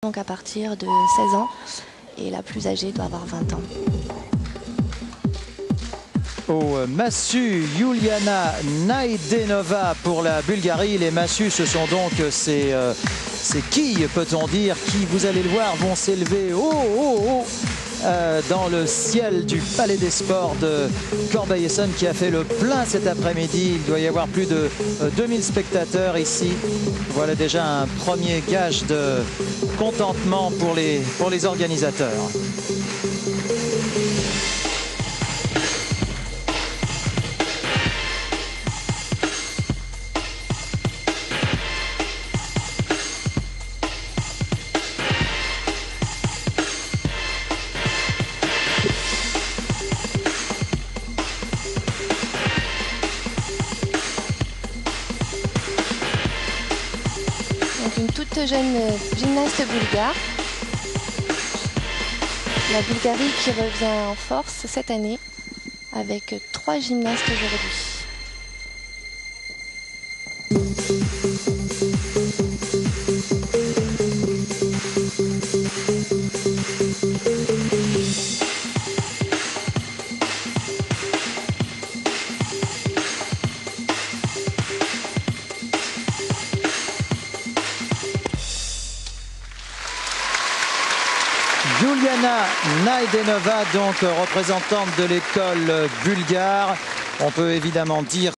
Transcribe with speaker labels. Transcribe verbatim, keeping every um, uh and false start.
Speaker 1: Donc à partir de seize ans et la plus âgée doit avoir vingt ans.
Speaker 2: Au massue, Juliana Najdenova pour la Bulgarie. Les massues, ce sont donc ces, euh, ces quilles, peut-on dire, qui, vous allez le voir, vont s'élever haut, haut, haut euh, dans le ciel du Palais des Sports de Corbeil-Essonnes, qui a fait le plein cet après-midi. Il doit y avoir plus de euh, deux mille spectateurs ici. Voilà déjà un premier gage de contentement pour les, pour les organisateurs.
Speaker 1: Donc une toute jeune gymnaste bulgare. La Bulgarie qui revient en force cette année avec trois gymnastes aujourd'hui.
Speaker 2: Juliana Najdenova, donc représentante de l'école bulgare. On peut évidemment dire